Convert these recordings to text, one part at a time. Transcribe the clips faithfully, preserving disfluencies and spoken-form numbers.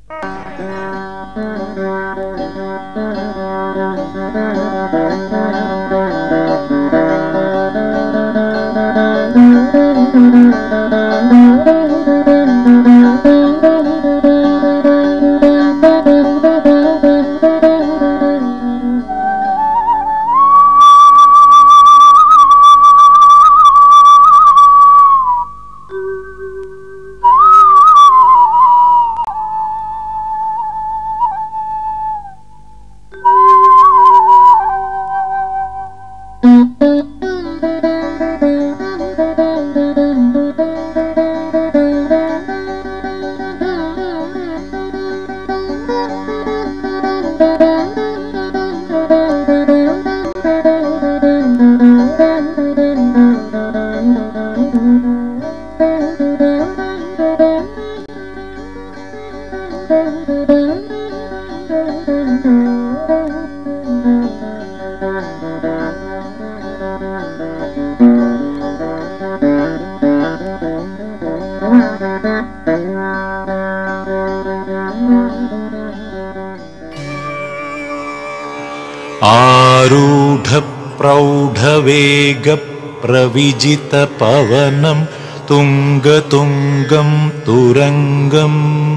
आरूढप्रौढवेगप्रविजितपवनं तुङ्गतुङ्गं तुरङ्गम्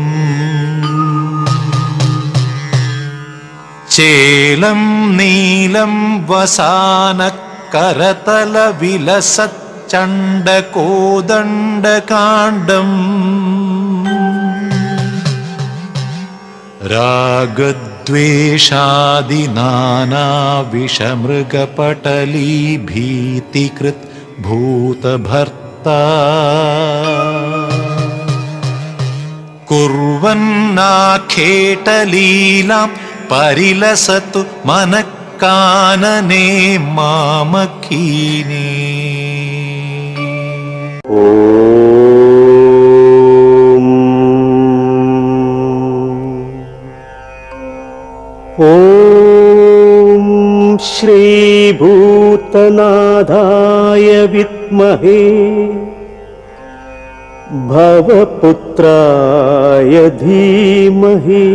चेलं नीलं वसानकरतलविलसच्चण्डकोदण्डकाण्डम् रागद्वेषादिनानाविषमृगपटलीभीतिकृत् भूतभर्ता कुर्वन्नाखेटलीलां परिलसतु मनः कानने मामकीने। ॐ श्रीभूतनाथाय विद्महे भवपुत्राय धीमहि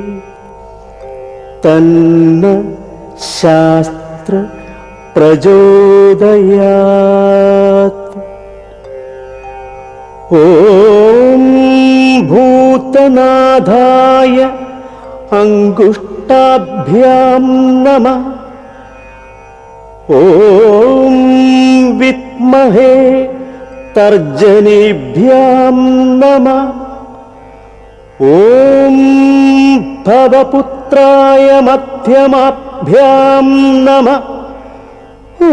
तन्न शास्त्र प्रचोदयात्। ॐ भूतनाथाय अंगुष्ठाभ्यां नमः। ॐ विद्महे तर्जनीभ्यां नमः। ॐ भवपुत्राय मध्यमाभ्यां नमः। ॐ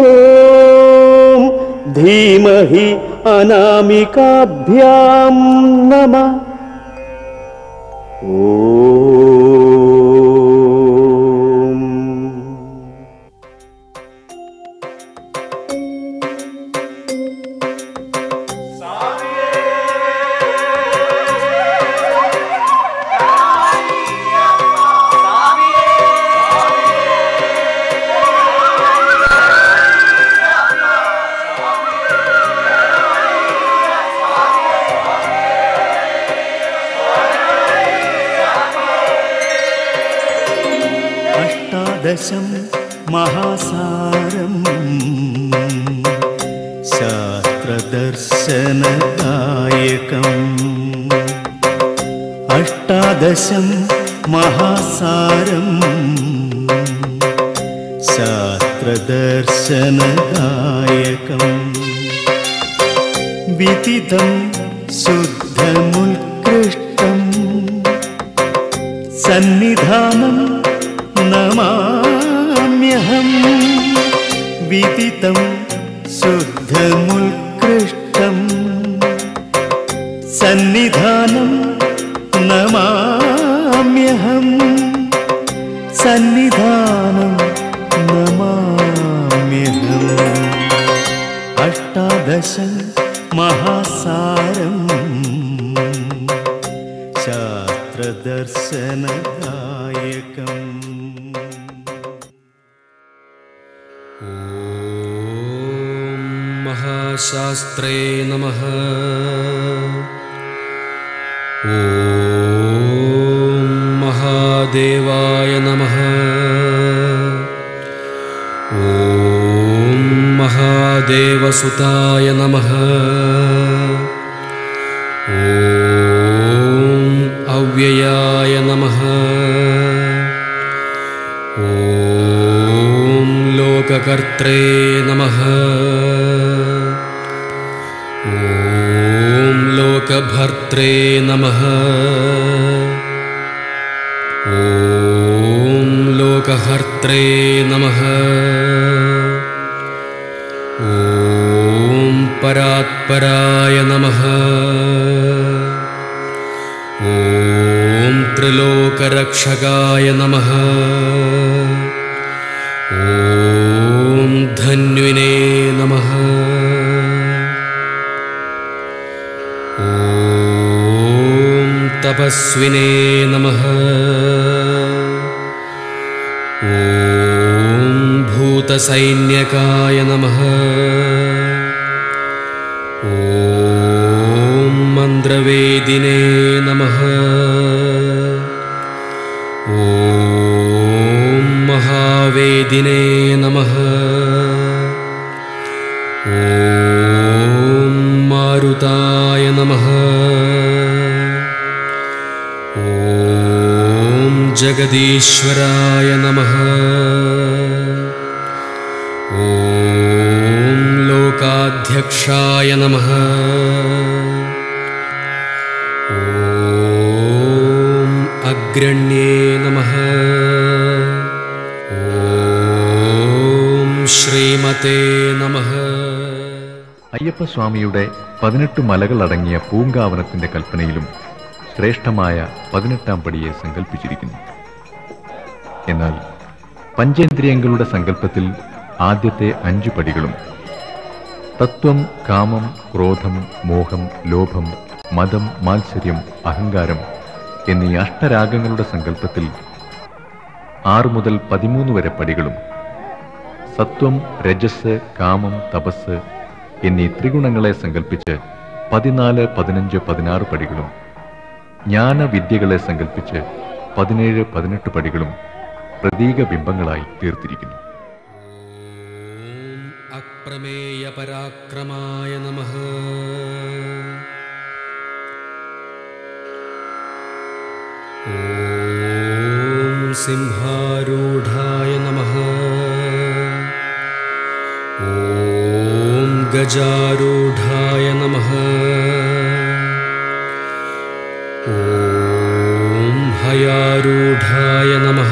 धीमहि अनामिकाभ्यां नमः। ॐ अष्टादशं महासारं शास्त्रदर्शनदायकम्। अष्टादशं महासारं शास्त्रदर्शनदायकम्। विदितं शुद्धमुत्कृष्टं सन्निधानं नमाम्यहम्। विदितं शुद्धमुत्कृष्टं सन्निधानं नमाम्यहम्। सन्निधानं नमाम्यहम्। अष्टादशं महासारं शास्त्रदर्शनदायकम्। महाशास्त्रे नमः। ॐ महादेवाय नमः। ॐ महादेवसुताय नमः। ॐ अव्ययाय नमः। ॐ लोककर्त्रे नमः। ॐ लोकभर्त्रे नमः। ॐ लोकहर्त्रे नमः। ॐ परात्पराय नमः। ॐ त्रिलोकरक्षकाय नमः। ॐ धन्विने नमः। ॐ तपस्विने नमः। ॐ भूतसैन्यकाय नमः। ॐ मन्द्रवेदिने नमः। ॐ महावेदिने नमः। ॐ मारुताय नमः। ॐ जगदीश्वराय नमः। ॐ लोकाध्यक्षाय नमः। ॐ अग्रण्ये नमः। ॐ श्रीमते नमः। അയ്യപ്പസ്വാമിയുടെ പതിനെട്ട് മലകളടങ്ങിയ പൂങ്കാവനത്തിന്റെ കൽപ്പനയിലും ശ്രേഷ്ഠമായ പതിനെട്ടാം പടിയെ സങ്കല്പിച്ചിരിക്കുന്നു. എന്നാൽ പഞ്ചേന്ദ്രിയങ്ങളുടെ സങ്കല്പത്തിൽ ആദ്യത്തെ അഞ്ചു പടികളും തത്വം, കാമം, ക്രോധം, മോഹം, ലോഭം, മതം, മാത്സര്യം, അഹങ്കാരം എന്നീ അഷ്ടരാഗങ്ങളുടെ സങ്കല്പത്തിൽ ആറു മുതൽ പതിമൂന്ന് വരെ പടികളും സത്വം, രജസ്, കാമം, തപസ് എന്നീ ത്രിഗുണങ്ങളെ സങ്കല്പിച്ച് പതിനാല്, പതിനഞ്ച്, പതിനാറ് പടികളും ജ്ഞാനവിദ്യകളെ സങ്കല്പിച്ച് പതിനേഴ്, പതിനെട്ട് പടികളും പ്രതീക ബിംബങ്ങളായി തീർത്തിരിക്കുന്നു. അപ്രമേയ പരാക്രമായ നമഃ. ഓം സിംഹാരൂഢായ നമഃ. ഓം ഗജാരൂഢായ നമഃ. ഓം ഹയാരൂഢായ നമഃ.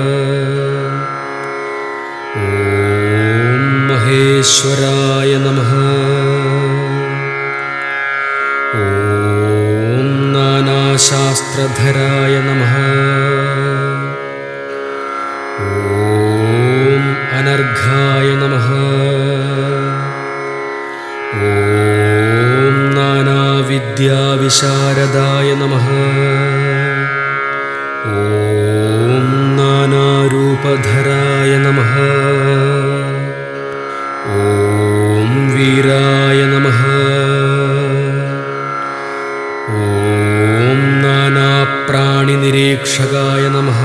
ഓം മഹേശ്വരായ നമഃ. ഓം നാനാശാസ്ത്രധരായ നമഃ. ഓം അനർഘായ നമഃ. ഓം നാനാവിദ്യാവിശാരദായ നമഃ. ഓം നാനാരൂപധരായ നമഃ. ഓം വീരായ നമഃ. ഓം നാനാപ്രാണിനിരീക്ഷകായ നമഃ.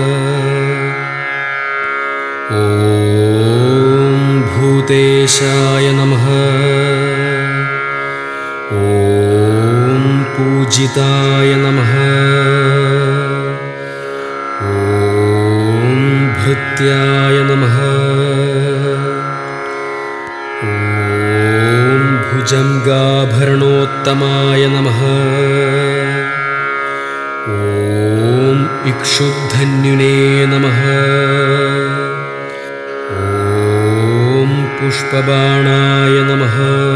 ഓം ഭൂതേശായ നമഃ. ഓം പൂജിതായ നമഃ. ഓം ഭൃത്യായ നമഃ. ഓം ഭുജംഗാഭരണോത്തമായ നമഃ. ഓം ഇക്ഷുധന്യുനേ നമഃ. ഓം പുഷ്പബാണായ നമഃ.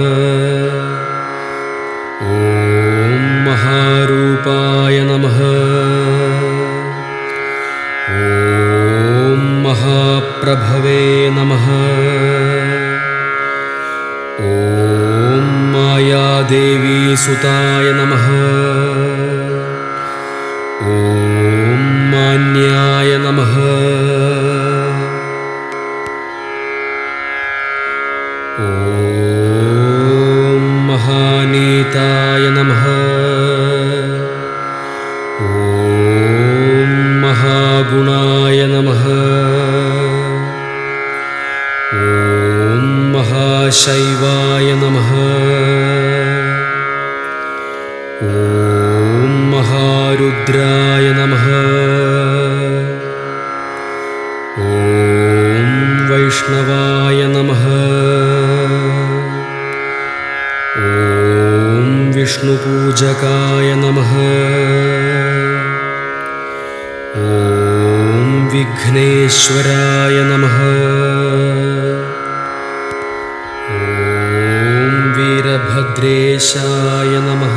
ഓം മഹാരൂപായ നമഃ. ഓം മഹാപ്രഭവേ നമഃ. ഓം മായാദേവീസുതായ നമഃ. ഓം മാന്യായ നമഃ. ഓം മഹാനീതായ നമഃ. ഓം वीरशैवाय नमः। ॐ महारुद्राय नमः। ॐ वैष्णवाय नमः। ॐ विष्णुपूजकाय नमः। ॐ विघ्नेश्वराय नमः। ॐ वीरभद्रेशाय नमः।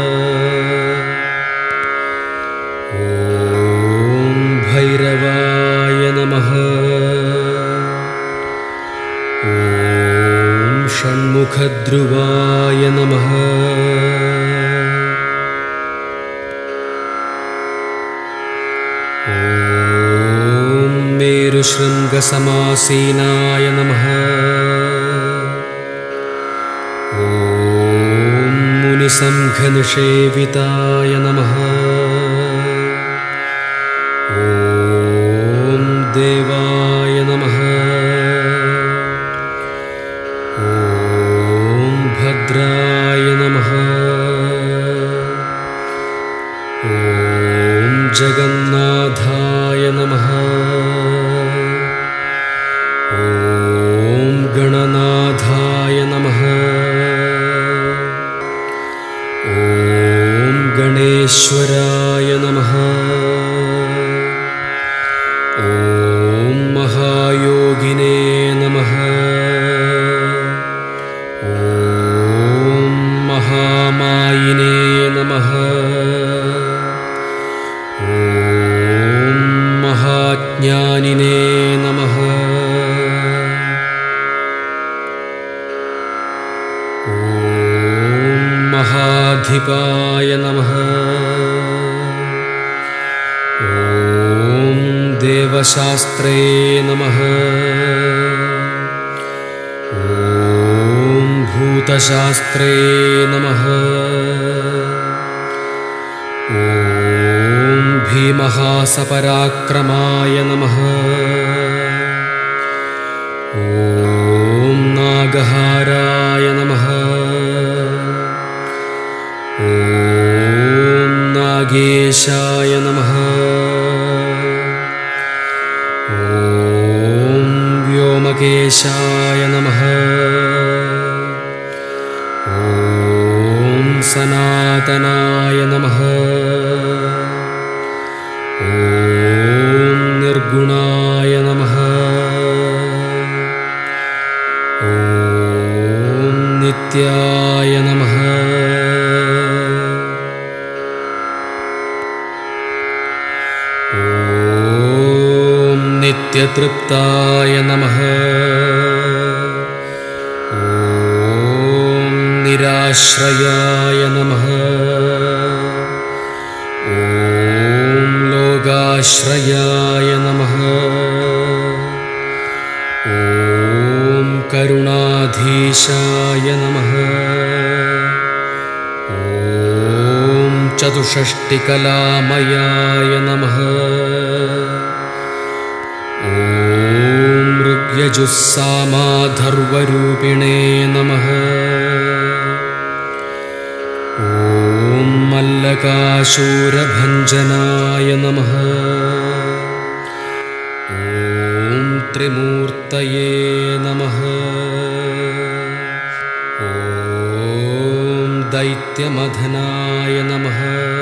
ॐ भैरवाय नमः। ॐ षण्मुखध्रुवाय नमः। ॐ मेरुशृङ्गसमासीनाय नमः। ॐ मुनिसङ्घनिषेविताय नमः। ॐ देवाय नमः। ॐ भद्राय नमः। ॐ जगन्नाथाय नमः। ॐ गणनाथाय नमः। ॐ गणेश्वराय नमः। ॐ महायोगिने नमः। ॐ महामायिने नमः। ॐ महाज्ञानिने नमः। ॐ महाधिपाय नमः। ॐ देवशास्त्रे नमः। ॐ भूतशास्त्रे नमः। ॐ भीमहासपराक्रमाय नमः। ॐ नागहाराय नमः। ॐ नागेशाय नमः। ॐ व्योमकेशाय नमः। ॐ सनातनाय नमः। ॐ निर्गुणाय नमः। ॐ नित्याय नमः। ॐ नित्यतृप्ताय नमः। ॐ निराश्रयाय नमः। ॐ लोगाश्रयाय नमः। ॐ करुणाधीशाय नमः। ॐ चतुष्षष्टिकलामयाय नमः। ॐ ऋग्यजुस्सामाधर्वरूपिणे नमः। ॐ मल्लकाशूरभञ्जनाय नमः। ॐ त्रिमूर्तये नमः। ॐ दैत्यमधनाय नमः।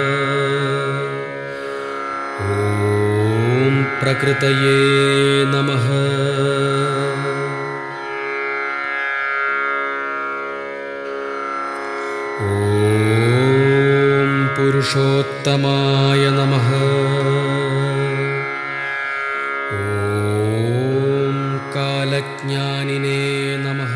ॐ प्रकृतये नमः। ॐ पुरुषोत्तमाय नमः। ॐ कालज्ञानिने नमः।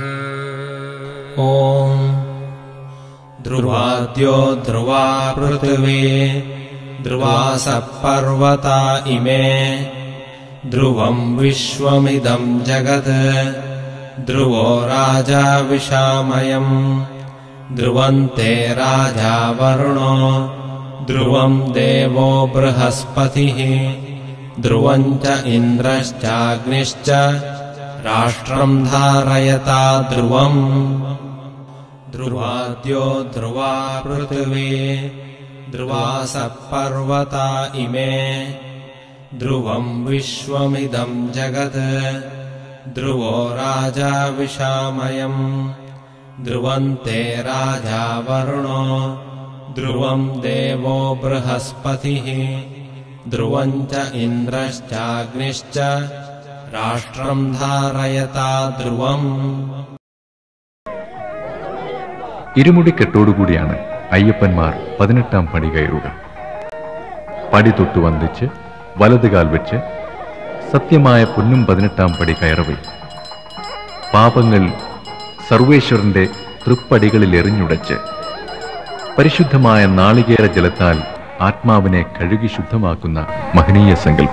ॐ ध्रुवाद्यो ध्रुवा पृथिवी ध्रुवासः पर्वता इमे ध्रुवं विश्वमिदं जगत् ध्रुवो राजा विशामयम् ध्रुवन्ते राजा वरुणो ध्रुवं देवो बृहस्पतिः ध्रुवं च इन्द्रश्चाग्निश्च राष्ट्रम् धारयता ध्रुवम् ध्रुवाद्यो ध्रुवा पृथिवी ध्रुवासः पर्वता इमे ध्रुवम् विश्वमिदम् जगत् ध्रुवो राजा विशामयम् ध्रुवम् ते राजा वरुणो ध्रुवम् देवो बृहस्पतिः ध्रुवम् च इन्द्रश्चाग्निश्च राष्ट्रम् धारयता ध्रुवम्. ഇരുമുടിക്കെട്ടോടുകൂടിയാണ് അയ്യപ്പന്മാർ പതിനെട്ടാം പടി കയറുക. പടി തൊട്ടു വന്ദിച്ച് വലതുകാൽ വെച്ച് സത്യമായ പൊന്നും പതിനെട്ടാം പടി കയറവേ. പാപങ്ങൾ സർവേശ്വരന്റെ തൃപ്പടികളിൽ എറിഞ്ഞുടച്ച് പരിശുദ്ധമായ നാളികേര ജലത്താൽ ആത്മാവിനെ കഴുകി ശുദ്ധമാക്കുന്ന മഹനീയ സങ്കല്പം.